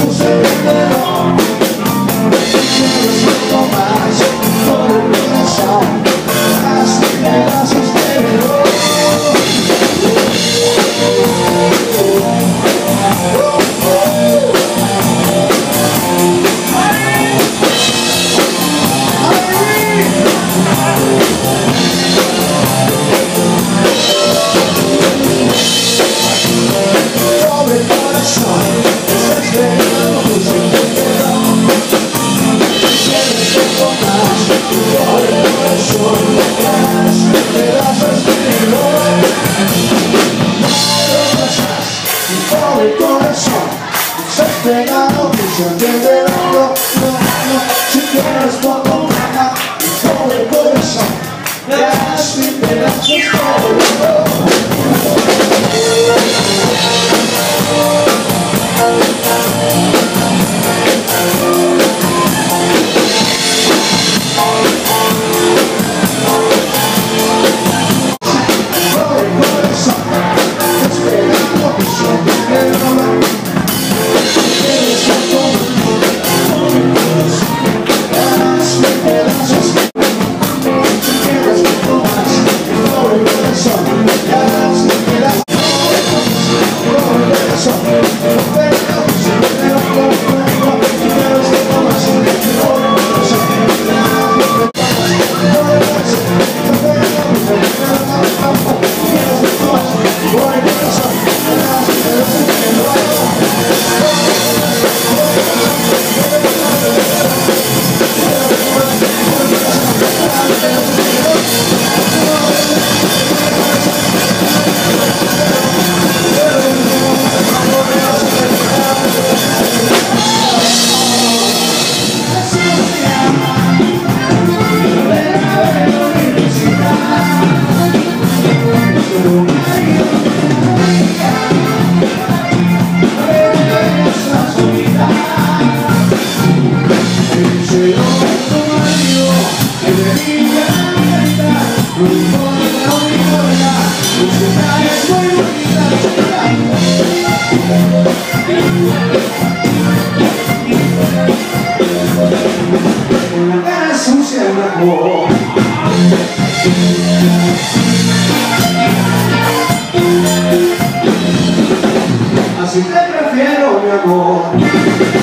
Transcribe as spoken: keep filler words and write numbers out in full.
puse vendedor. Quieres poco más por el corazón, así pedazos de dolor. Pegado, que se entiende, no, no, no. Si quieres poco más, por el corazón, das mil pedazos por el dolor. Así te prefiero, mi amor.